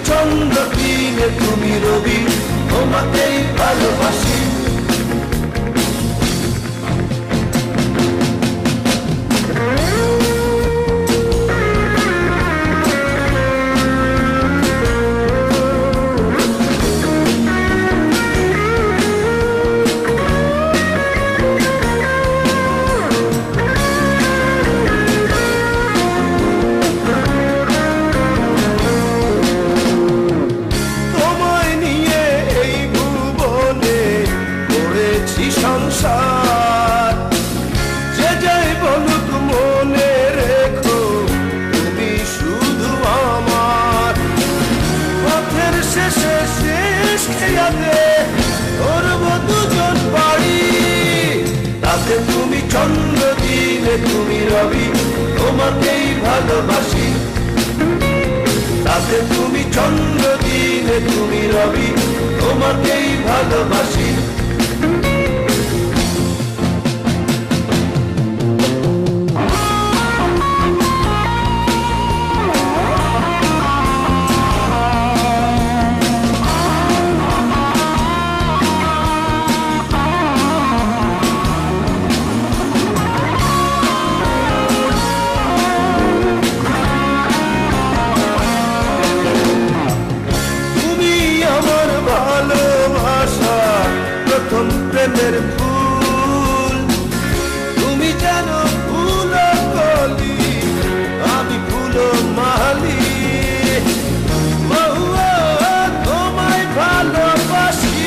চন্দ্র দিনে তুমি রবি, তোমাকেই ভালোবাসি। সংসার যে যাই বলুক মনে রেখো, তুমি শুধু আমার। পথের শেষে শেষ খেয়াতে ধরব দুজন বাড়ি, তাতে তুমি চন্দ্র দিনে তুমি রবি, তোমাকেই ভালোবাসি। তাতে তুমি চন্দ্র দিনে তুমি রবি, তোমাকেই ভালোবাসি। প্রেমের ফুল তুমি যেন ফুল কলি, আমি ফুল মালি। তোমায় ভালোবাসি।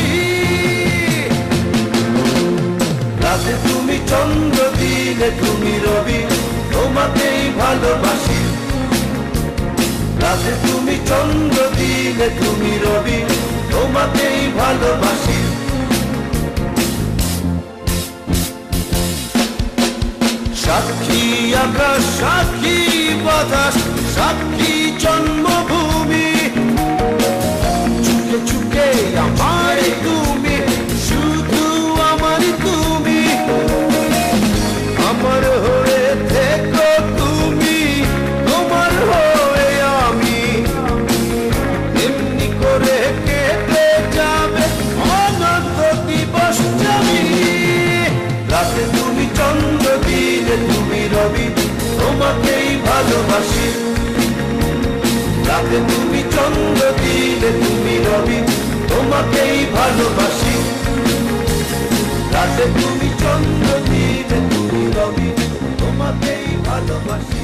রাতে তুমি চন্দ্র দিনে তুমি রবি, তোমাকেই ভালোবাসি। রাতে তুমি চন্দ্র দিনে তুমি রবি, তোমাকেই ভালোবাসি। সাক্ষী আকাশ, সাক্ষী বাতাস, সাক্ষী জন্মভূমি, চুকে চুকে আমারই তুমি, শুধু আমারই তুমি। আমার হয়ে থেকো তুমি, তোমার হয়ে আমি, এমনি করে কেটে যাবে অনন্ত দিবস যাবি। রাতে তুমি চন্দ্র দিনে তুমি রবি, তোমাকেই ভালোবাসি। রাতে তুমি চন্দ্র দিনে তুমি রবি, তোমাকেই ভালোবাসি। রাতে তুমি চন্দ্র দিনে তুমি রবি, তোমাকেই ভালোবাসি।